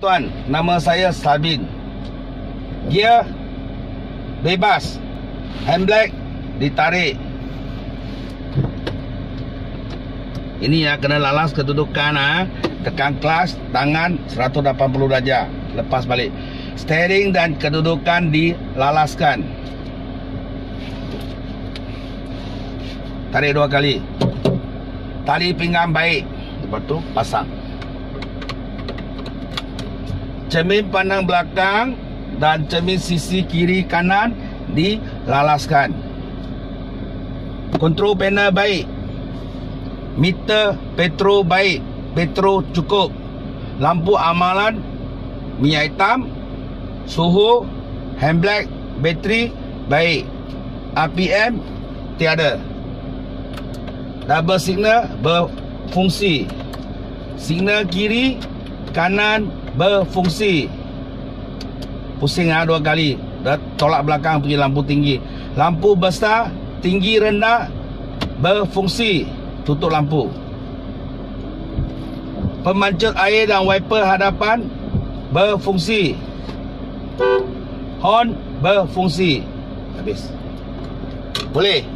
Tuan, nama saya Sabin. Gear bebas, handbrake ditarik. Ini ya, kena lalas kedudukan tekan kelas, tangan 180 darjah, lepas balik. Steering dan kedudukan dilalaskan. Tarik 2 kali. Tali pinggang baik, lepas tu pasang. Cermin pandang belakang dan cermin sisi kiri kanan dilalaskan. Kontrol panel baik. Meter petrol baik. Petrol cukup. Lampu amalan minyak hitam. Suhu, handbrake, bateri baik. RPM tiada. Double signal berfungsi. Signal kiri kanan berfungsi. Pusing 2 kali. Dah tolak belakang pergi lampu tinggi. Lampu besar, tinggi rendah berfungsi. Tutup lampu. Pemancut air dan wiper hadapan berfungsi. Horn berfungsi. Habis. Boleh.